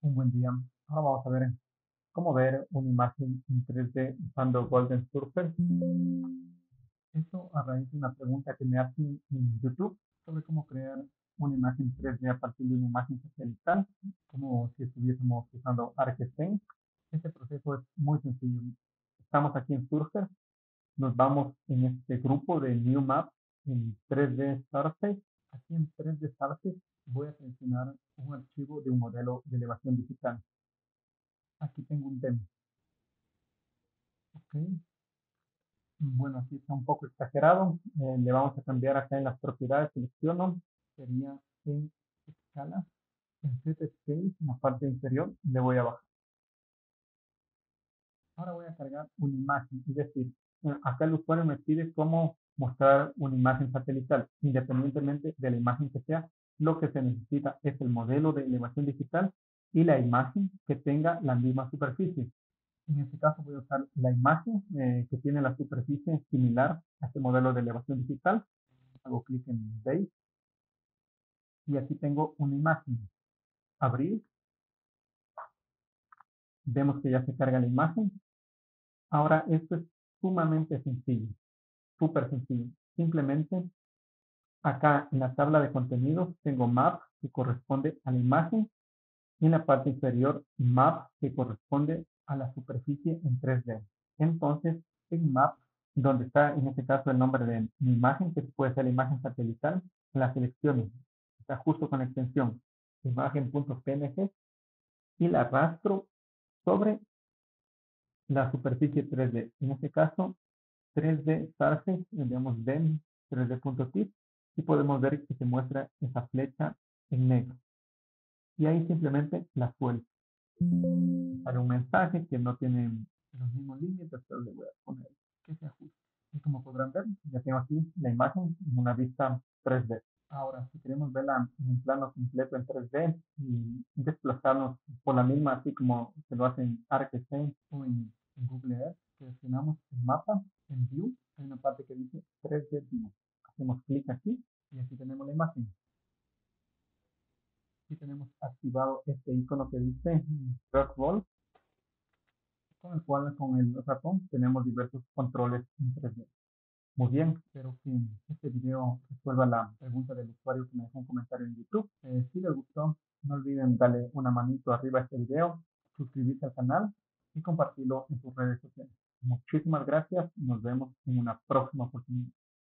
Un buen día. Ahora vamos a ver cómo ver una imagen en 3D usando Golden Surfer. Esto a raíz de una pregunta que me hacen en YouTube sobre cómo crear una imagen 3D a partir de una imagen satelital, como si estuviésemos usando ArcScene. Este proceso es muy sencillo. Estamos aquí en Surfer, nos vamos en este grupo de New Map en 3D Surface. Aquí en 3D Surface voy a seleccionar un archivo de un modelo de elevación digital. Aquí tengo un demo. Ok, bueno, aquí está un poco exagerado. Le vamos a cambiar acá en las propiedades, selecciono, sería en escala, en set scale, en la parte inferior, le voy a bajar. Ahora voy a cargar una imagen, es decir, acá el usuario me pide cómo mostrar una imagen satelital, independientemente de la imagen que sea, lo que se necesita es el modelo de elevación digital y la imagen que tenga la misma superficie. En este caso voy a usar la imagen que tiene la superficie similar a este modelo de elevación digital. Hago clic en Base y aquí tengo una imagen. Abrir, vemos que ya se carga la imagen. Ahora esto es sumamente sencillo, súper sencillo. Simplemente acá en la tabla de contenidos tengo Map que corresponde a la imagen y en la parte inferior Map que corresponde a la superficie en 3D. Entonces en Map, donde está en este caso el nombre de mi imagen, que puede ser la imagen satelital, la selecciono. Está justo con la extensión imagen.png y la arrastro sobre la superficie 3D. En este caso 3D Surface, le damos den 3D.tip y podemos ver que se muestra esa flecha en negro. Y ahí simplemente la suelto. Para un mensaje que no tiene los mismos límites, pero le voy a poner que se ajuste. Y como podrán ver, ya tengo aquí la imagen en una vista 3D. Ahora, si queremos verla en un plano completo en 3D y desplazarnos por la misma, así como se lo hace en ArcScene o en Google Earth, seleccionamos el mapa, en View, hay una parte que dice 3D View. Hacemos clic aquí y aquí tenemos la imagen. Aquí tenemos activado este icono que dice Trackball, con el cual con el ratón tenemos diversos controles en 3D. Muy bien, espero que este video resuelva la pregunta del usuario que me dejó un comentario en YouTube. Si les gustó, no olviden darle una manito arriba a este video, suscribirse al canal y compartirlo en sus redes sociales. Muchísimas gracias y nos vemos en una próxima oportunidad.